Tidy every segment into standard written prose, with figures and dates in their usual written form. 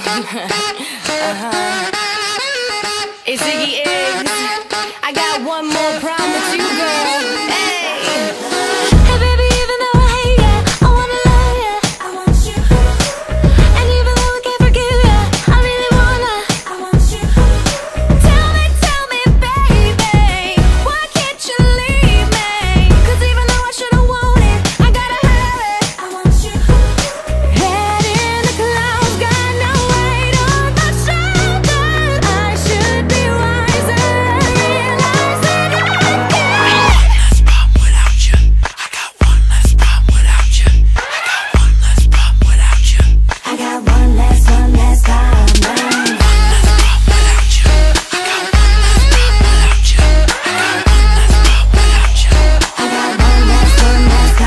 It's Iggy Iggs. I got one more problem with you, girl. Hey. Hey, baby, even though I hate ya, I wanna love ya. I want you. And even though I can't forgive ya, I really wanna. I want you. Tell me, baby, why can't you leave me? 'Cause even though I should've wanted, I gotta have it. I want you. Head in the clouds, got no weight on my shoulders. I should be wiser and realize that I can't. Less problem without you. I got one less problem without you. I got one less problem without you. I got one less problem. One less problem without you. I got one less problem without you. I got one less problem without you. I got one less problem.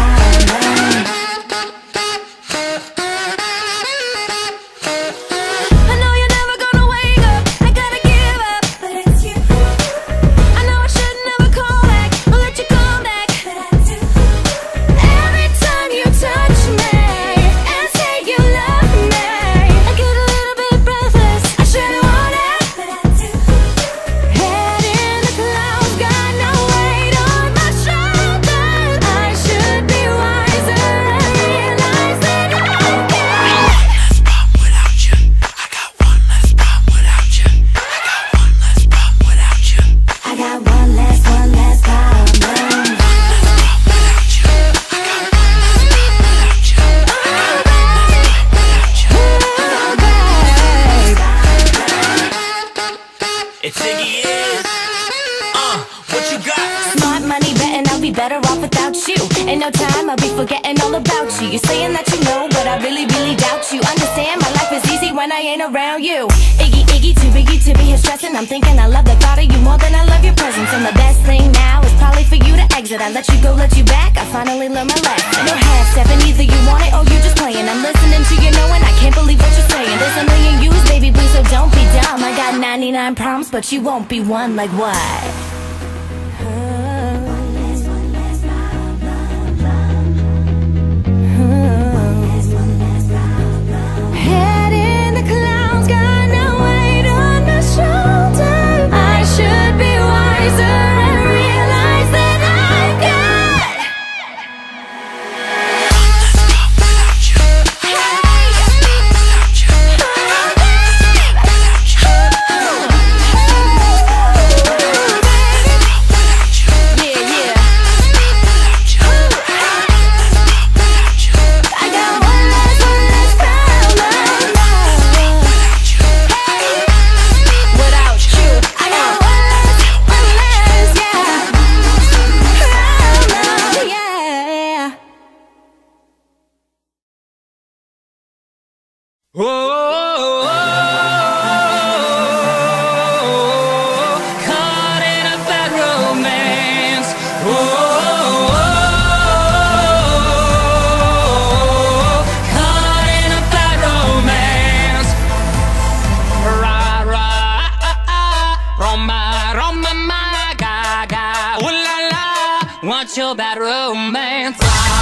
I know you're never gonna wake up, I gotta give up, but it's you. I know I should never call back or let you come back, but I do. Every time you touch me and say you love me, I get a little bit breathless. I shouldn't want it, but I do. Head in the clouds, got no weight on my shoulders. I should be wiser and realize that I can't. Less problem without you. I got one less problem without you. I got one less problem without you. I got one less problem. One less problem without you. I got one less problem without you. I got one less problem without you. It's Iggy Iggs. What you got? Smart money betting I'll be better off without you. In no time I'll be forgetting all about you. You're saying that you know, but I really doubt you. Understand my life is easy when I ain't around you. Iggy, too biggy to be here stressing. I'm thinking I love the thought of you more than I love your presence. And the best thing now is probably for you to exit. I let you go, let you back, I finally learned my lesson. No half-stepping, either you want it or you just playing. I'm listening to you knowing I can't believe what you're saying. There's a million yous, baby blue, so don't be dumb. I got 99 problems, but you won't be one. Like what? Head in the clouds, got no weight on my shoulders. I should be wiser and realize that I got Less problem without you. Without you. Without you. Yeah. Without you. Without you. I got one less problem. Without you. Without you, I got one less, yeah. Caught in a bad romance. Caught in a bad romance. Roma, ma, ga, ooh la la. Want your bad romance.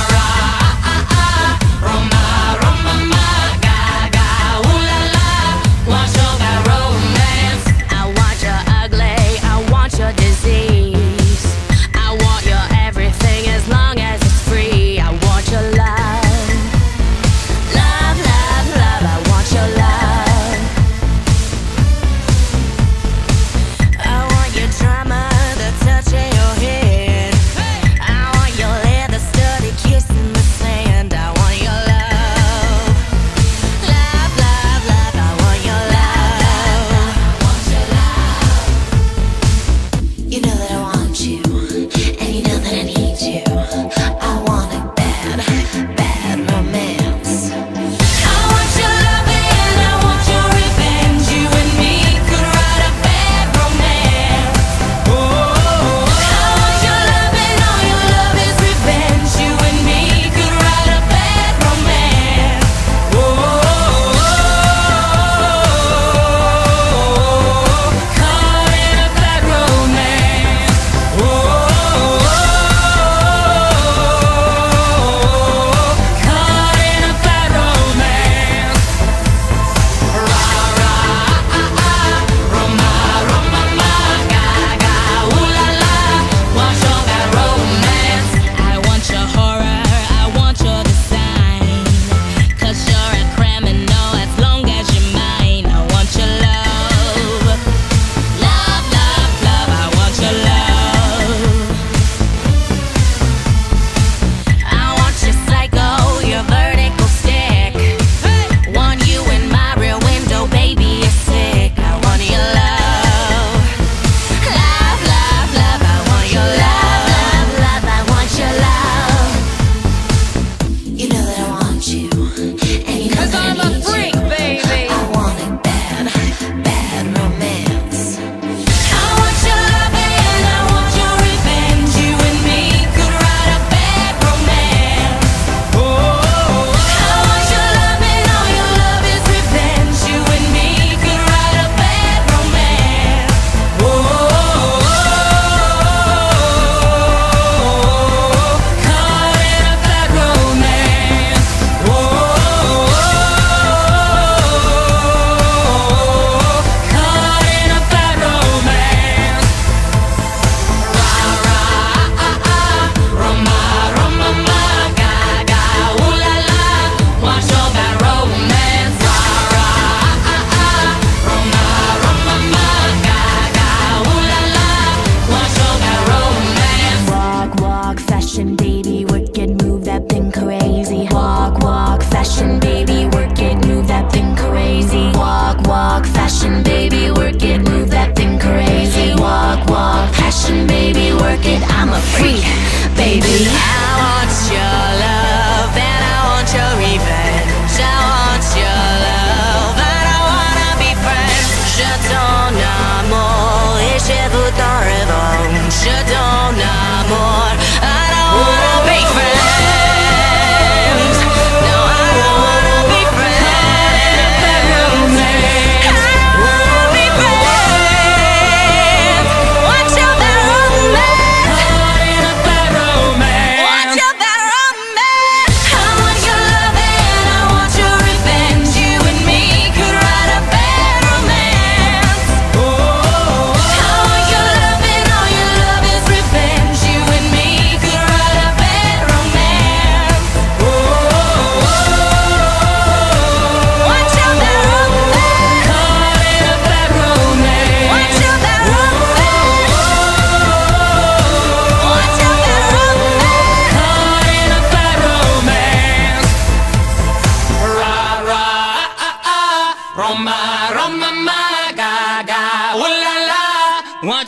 Roma, ma, ga, ooh la la. Want your bad romance. I want your ugly, I want your disease. I want your everything as long as it's free. I want your love. Love, love, love, I want your love. I want your drama, the touch in your head. I want your leather studded kiss in the sand. I want your love. Love, love, love, I want your love. You know that I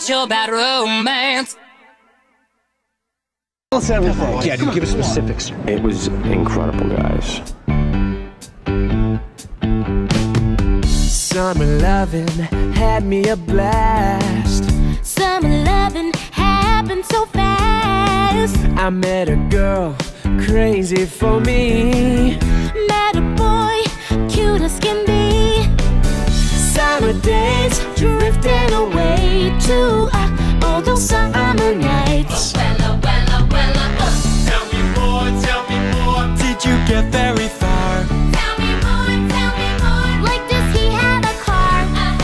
about your bad romance. Tell us everything. Yeah, dude, give us specifics. It was incredible, guys. Summer loving had me a blast. Summer loving happened so fast. I met a girl crazy for me. Met a boy, cute as can be. Summer days drifting away to all those summer nights. Tell me more, tell me more. Did you get very far? Tell me more, tell me more. Like, does he have a car?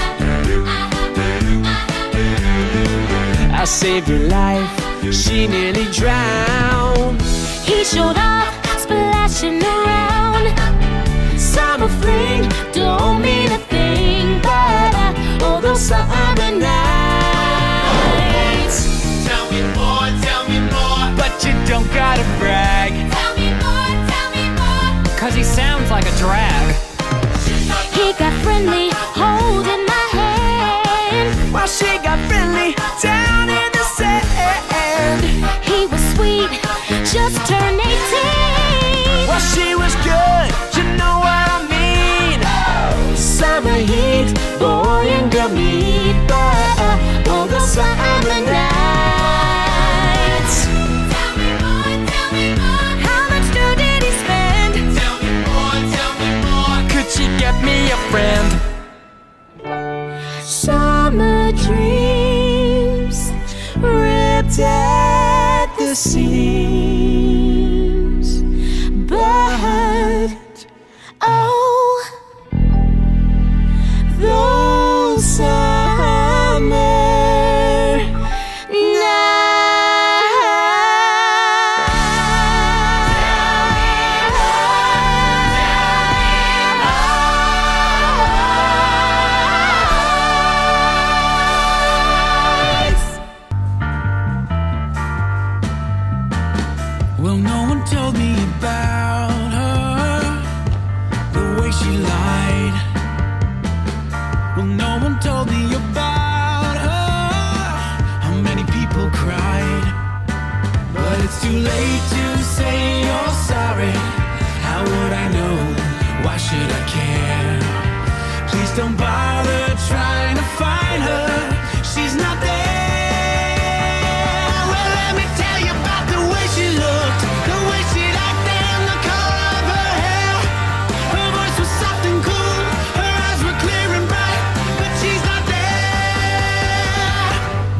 I saved her life, she nearly drowned. He showed up, splashing around. Summer fling don't mean a thing, but all those summer nights. Tell me more, But you don't gotta brag, Tell me more, 'cause he sounds like a drag. He got friendly, holding my hand. while she got friendly down in the sand. He was sweet, just turned 18. Well, she was good, you know what I mean. Summer heat, boy and girl meet, but all the summer nights. Tell me more, how much did he spend? Tell me more. Could she get me a friend? Summer dreams ripped at the seams, but oh, those summer nights. Well, no one told me about her, the way she lied. Well, no one told me about her, how many people cried. But it's too late to say you're sorry. How would I know? Why should I care? Please don't bother trying to find her. She's not there. Well, let me tell you about the way she looked, the way she'd act, and the color of her hair. Her voice was soft and cool, her eyes were clear and bright, but she's not there.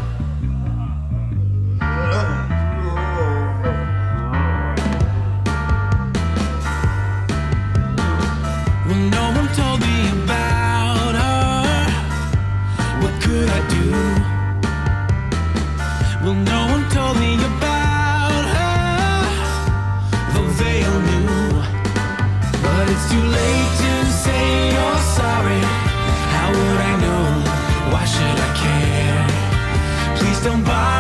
Well, no one told me about her. What could I do? Well, no one told me about her, though they all knew. But it's too late to say you're sorry. How would I know? Why should I care? Please don't bother